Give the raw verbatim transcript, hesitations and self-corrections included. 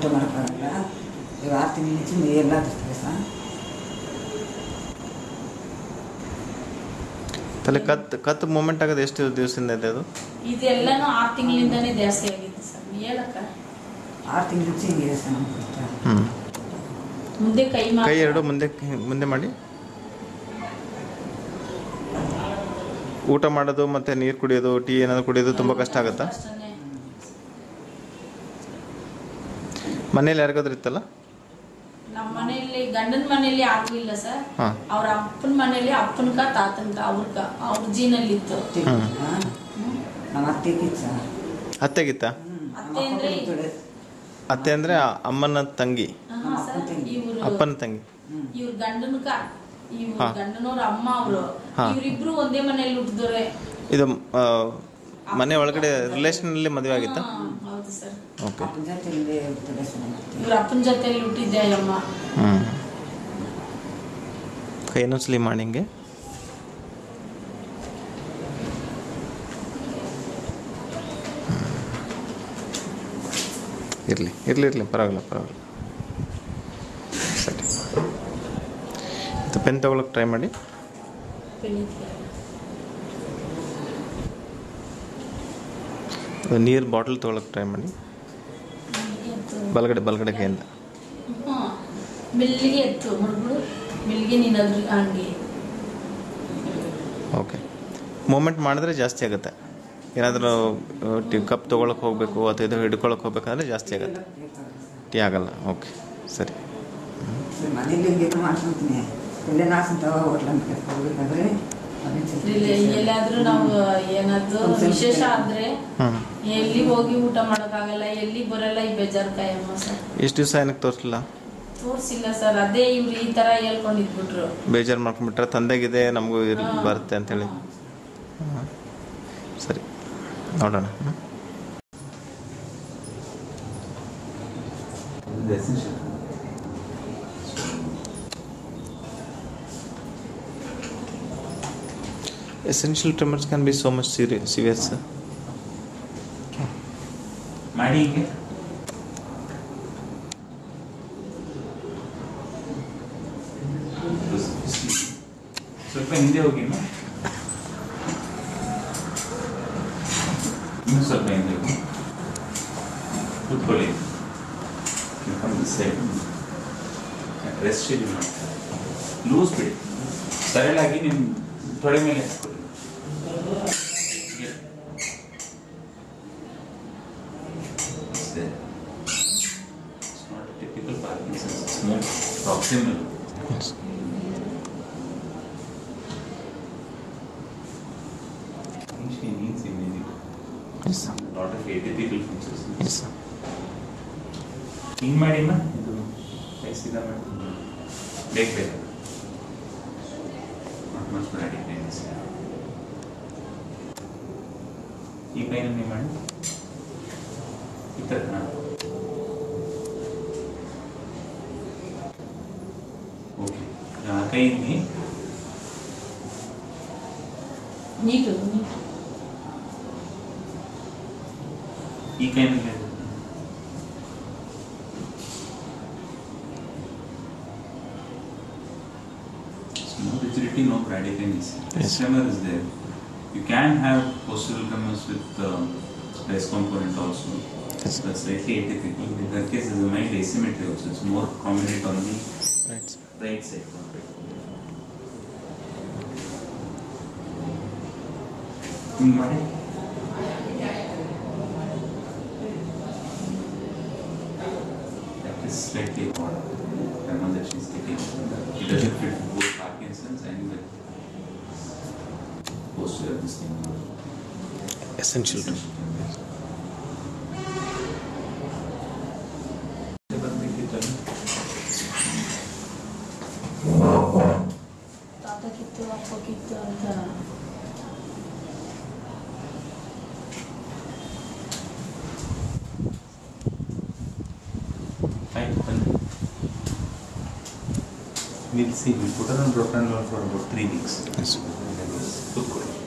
ಊಟ ಮಾಡೋಕ್ಕಾಗಲ್ಲ. ಈಗ ಆರು ತಿಂಗಳ ಮುಂಚೆ ಮೈ ಎಲ್ಲ ತರ್ತದೆ ಸರ್. ತಲೆ ಕತ್ ಕತ್ ಮೂಮೆಂಟ್ ಆಗೋದು ಎಷ್ಟು ದಿವಸದಿಂದ ಇದೆ ಅದು? ಇದೆಲ್ಲನೂ ಆರು ತಿಂಗಳಿಂದನೇ ಜಾಸ್ತಿ ಆಗಿದೆ ಸರ್. ಹೇಳಕ್ಕ ಆರು ತಿಂಗಳ ಮುಂಚೆ ಹಿಂಗಿದೆ ಸರ್ ನಮ್ಮ ಕಷ್ಟ. ಹ್ಞೂ ಮುಂದೆ ಕೈ ಕೈ ಎರಡು ಮುಂದೆ ಮುಂದೆ ಮಾಡಿ. ಊಟ ಮಾಡೋದು ಮತ್ತು ನೀರು ಕುಡಿಯೋದು, ಟೀ ಏನಾದರೂ ಕುಡಿಯೋದು ತುಂಬ ಕಷ್ಟ ಆಗುತ್ತಾ? ಮನೇಲಿ ಯಾರಿಗಾದ್ರೂ ಇತ್ತಲ್ಲ? ನಮ್ಮ ಮನೆಯಲ್ಲಿ ಗಂಡನ ಮನೆಯಲ್ಲಿ ಯಾರಿಗೂ ಇಲ್ಲ ಸರ್. ಅವ್ರ ಅಪ್ಪನ ಮನೆಯಲ್ಲಿ ಅಪ್ಪನ್ಕ ತಾತನ್ಕ ಅವ್ರಕ ಅವ್ರ ಜೀನಲ್ಲಿ ಇತ್ತು. ನಮ್ಮ ಅತ್ತೆಗಿತ್ತ. ಅತ್ತೆಗಿತ್ತ? ಅತ್ತೆ ಅಂದ್ರೆ ಅತ್ತೆ ಅಂದ್ರೆ ಅಮ್ಮನ ತಂಗಿ, ಅಪ್ಪನ ತಂಗಿ. ಇವ್ರ ಗಂಡನ್ಕ ಇವ್ರ ಗಂಡನವ್ರ ಅಮ್ಮ ಅವರು ಇವ್ರಿಬ್ರು ಒಂದೇ ಮನೆಯಲ್ಲಿ ಹುಟ್ಟಿದವ್ರೆ. ಇದು ಮನೆ ಒಳಗಡೆ ರಿಲೇಷನ್ ಅಲ್ಲಿ ಮದುವೆ ಆಗಿತ್ತಾ? ಹೌದು ಸರ್. ಓಕೆ. ಇವ್ರ ಅಪ್ಪನ ಜೊತೆಲಿ ಹುಟ್ಟಿದ್ದೆ ಅಮ್ಮ. ಹ್ಮ್ ಕೈ ಇನ್ನೊಂದ್ಸಲಿ ಮಾಡಿ ಹಿಂಗೆ. ಇರಲಿ ಇರಲಿ ಇರಲಿ ಪರವಾಗಿಲ್ಲ ಪರವಾಗಿಲ್ಲ ಸರಿ. ಮತ್ತು ಪೆನ್ ತೊಗೊಳಕ್ಕೆ ಟ್ರೈ ಮಾಡಿ. ನೀರು ಬಾಟಲ್ ತೊಗೊಳಕ್ಕೆ ಟ್ರೈ ಮಾಡಿ. ಬಲಗಡೆ ಬಲಗಡೆ ಕೈಯಿಂದ ಮೆಲ್ಲಿಗೆ ಎತ್ತು ಮಗಳು ಮೆಲ್ಲಿಗೆ ನೀನಾದ್ರೂ ಹಂಗೆ. ಓಕೆ. ಮೂಮೆಂಟ್ ಮಾಡಿದ್ರೆ ಜಾಸ್ತಿ ಆಗುತ್ತೆ. ಏನಾದರೂ ಟೀ ಕಪ್ ತೊಗೊಳಕ್ಕೆ ಹೋಗಬೇಕು ಅಥವಾ ಇದು ಹಿಡ್ಕೊಳಕ್ಕೆ ಹೋಗ್ಬೇಕಂದ್ರೆ ಜಾಸ್ತಿ ಆಗುತ್ತೆ. ಟೀ ಆಗಲ್ಲ. ಓಕೆ ಸರಿ. ಎಲ್ಲಾದ್ರೂ ನಾವು ಏನಾದ್ರು ವಿಶೇಷ ಆದ್ರೆ ಎಲ್ಲಿ ಹೋಗಿ ಊಟ ಮಾಡೋಕ್ಕಾಗಲ್ಲ, ಎಲ್ಲಿ ಬರಲ್ಲ. ಈ ಬೇಜಾರು ಕಾಯಮ್ಮ ಸರ್. ಎಷ್ಟು ದಿವಸ ಏನಕ್ಕೆ ತೋರಿಸಲಿಲ್ಲ? ತೋರಿಸಿಲ್ಲ ಸರ್. ಅದೇ ಇವ್ರು ಈ ತರ ಹೇಳ್ಕೊಂಡಿದ್ಬಿಟ್ರು. ಬೇಜಾರು ಮಾಡ್ಕೊಂಡ್ಬಿಟ್ರೆ ತಂದೆಗಿದೆ ನಮಗೂ ಬರುತ್ತೆ ಅಂತೇಳಿ. ಸರಿ ನೋಡೋಣ. Essential tremors can be so much serious, severe, sir. ಮಾಡಿ ಸ್ವಲ್ಪ ಹಿಂದೆ ಹೋಗಿ, ಇನ್ನೂ ಸ್ವಲ್ಪ ಹಿಂದೆ ಹೋಗಿ ಕೂತ್ಕೊಳ್ಳಿ. ರೆಸ್ಟ್ ಶೆಡ್ಯೂಲ್ ಮಾಡ್ತಾರೆ. ಲೂಸ್ ಬಿಡಿ, ಸರಳಾಗಿ ನಿಮ್ಮ ತೊಡೆ ಮೇಲೆ ಹಾಕ್ಕೊಳ್ಳಿ. It's not a typical Parkinson's, it's more proximal. Yes. She needs immediate. Yes, sir. A lot of atypical features. Yes, sir. ಹಿಂಗೆ ಮಾಡಿಮ್ಮ, ಇದು ಸೀದಾ ಮಾಡಿ ಬೇಕು ಬೇಕು ನಾಟ್ ಮಚ್ ಬ್ರಾಡಿ ಪೇನ್ಸ್. ಈ ಕೈನ ನೀವು ಮಾಡಿ ಈ ಥರ ಓಕೆ. ಆ ಕೈಯಲ್ಲಿ ನೀಟು ಈ ಕೈನಲ್ಲಿ no rigidity, no bradykinesis. Yes. Tremor is there. You can have postural tremors with uh, stress component also. Yes. That's slightly atypical. In that case, there's a mild asymmetry also. It's more prominent on the right, right side. Hmm. That is slightly odd. Tremor that she's taking. It doesn't fit both Parkinson's and the posture of this thing. Essential. ತಾತ ಕಿತ್ತು ಅಪ್ಪ ಕಿತ್ತು ಅಂತ. We'll see. We'll put her on propranolol for about three weeks. Yes. Good.